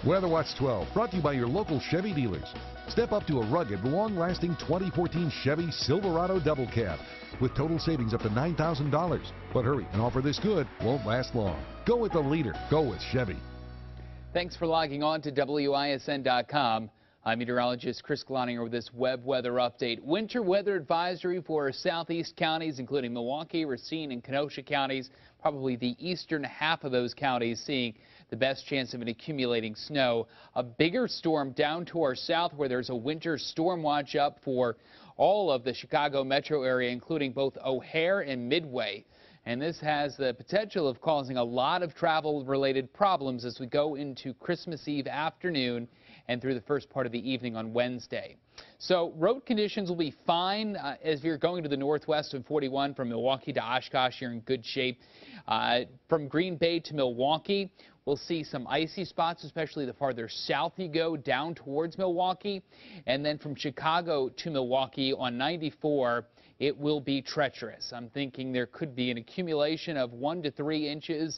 Weather Watch 12, brought to you by your local Chevy dealers. Step up to a rugged, long-lasting 2014 Chevy Silverado Double Cab with total savings up to $9,000. But hurry, an offer this good won't last long. Go with the leader. Go with Chevy. Thanks for logging on to WISN.com. I'm meteorologist Chris Cloninger with this web weather update. Winter weather advisory for southeast counties, including Milwaukee, Racine, and Kenosha counties. Probably the eastern half of those counties seeing the best chance of an accumulating snow. A bigger storm down to our south where there's a winter storm watch up for all of the Chicago metro area, including both O'Hare and Midway. And this has the potential of causing a lot of travel-related problems as we go into Christmas Eve afternoon and through the first part of the evening on Wednesday. So road conditions will be fine as you're going to the northwest of 41 from Milwaukee to Oshkosh. You're in good shape. From Green Bay to Milwaukee, we'll see some icy spots, especially the farther south you go down towards Milwaukee. And then from Chicago to Milwaukee on 94, it will be treacherous. I'm thinking there could be an accumulation of 1 to 3 inches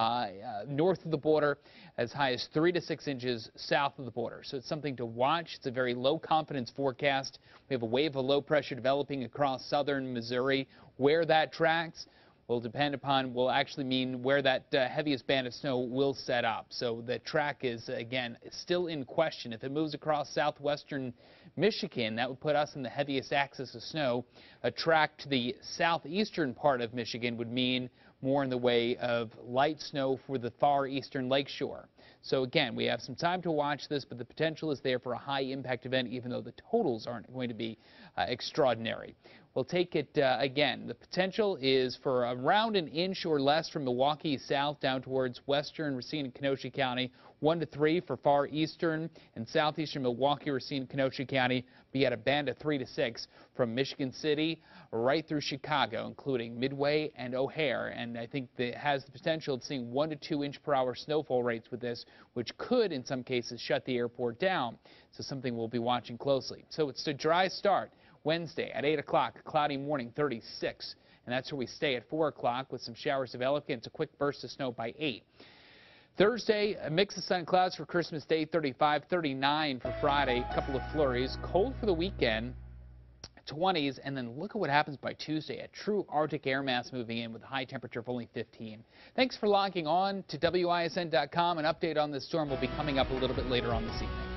north of the border, as high as 3 to 6 inches south of the border. So it's something to watch. It's a very low confidence forecast. We have a wave of low pressure developing across southern Missouri. Where that tracks will depend upon, will actually mean where that heaviest band of snow will set up. So the track is, again, still in question. If it moves across southwestern Michigan, that would put us in the heaviest axis of snow. A track to the southeastern part of Michigan would mean more in the way of light snow for the far eastern lakeshore. So again, we have some time to watch this, but the potential is there for a high impact event, even though the totals aren't going to be extraordinary. We'll take it again. The potential is for around an inch or less from Milwaukee south down towards western Racine and Kenosha County. 1 to 3 for far eastern and southeastern Milwaukee, Racine, Kenosha County. Be at a band of 3 to 6 from Michigan City right through Chicago, including Midway and O'Hare. And I think that has the potential of seeing 1 to 2 inch per hour snowfall rates with this, which could in some cases shut the airport down. So something we'll be watching closely. So it's a dry start. Wednesday at 8 o'clock, cloudy morning, 36. And that's where we stay at 4 o'clock with some showers developing. It's a quick burst of snow by 8. Thursday, a mix of sun and clouds for Christmas Day, 35, 39 for Friday. A couple of flurries. Cold for the weekend, 20s. And then look at what happens by Tuesday. A true Arctic air mass moving in with a high temperature of only 15. Thanks for logging on to WISN.com. An update on this storm will be coming up a little bit later on this evening.